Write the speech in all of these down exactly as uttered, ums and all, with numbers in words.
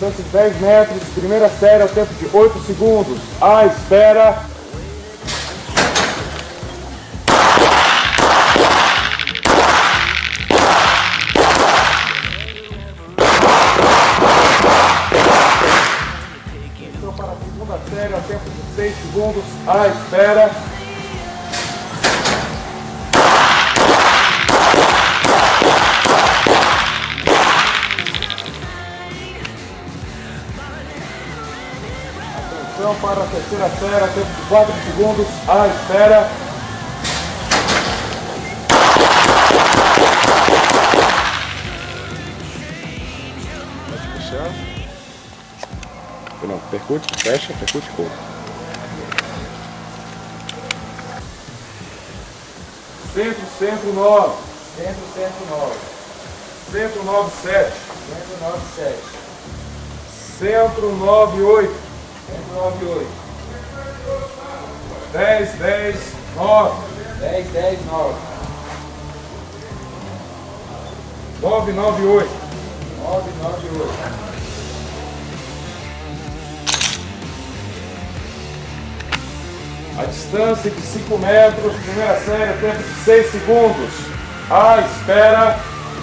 distância de dez metros, primeira série ao tempo de oito segundos. À espera. Entrou para a segunda série ao tempo de seis segundos. À espera. Para a terceira série, tempo de quatro segundos, à espera. Pode fechar. Não, percute, fecha, percute, corre. Centro, centro, nove. Centro, centro, nove. Centro, nove, sete. Centro, nove, sete. Centro, nove, oito. Centro, nove, oito. dez, dez, nove. dez, dez, nove. nove, nove, oito. nove, nove, oito. A distância de cinco metros, primeira série, tempo de seis segundos. À espera.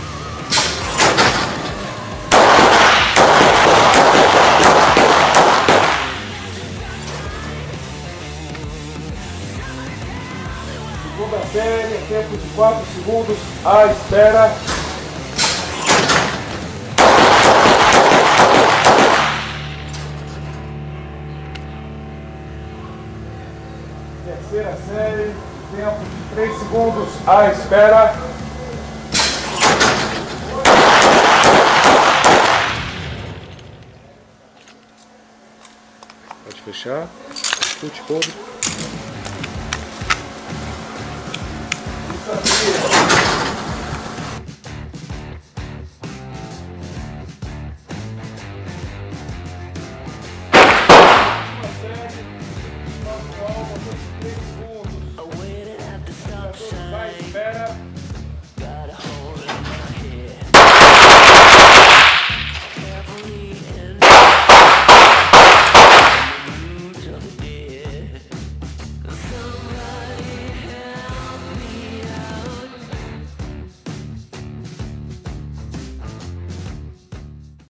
Segunda série, tempo de quatro segundos, à espera. Terceira série, tempo de três segundos, à espera. Pode fechar, chute, corre. Espera.